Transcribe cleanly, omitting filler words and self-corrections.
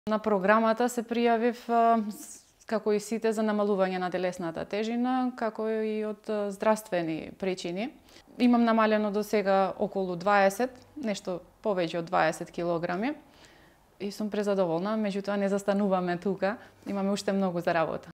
На програмата се пријавив како и сите за намалување на телесната тежина, како и од здравствени причини. Имам намалено до сега околу 20, нешто повеќе од 20 килограми и сум презадоволна, меѓутоа не застануваме тука, имаме уште многу за работа.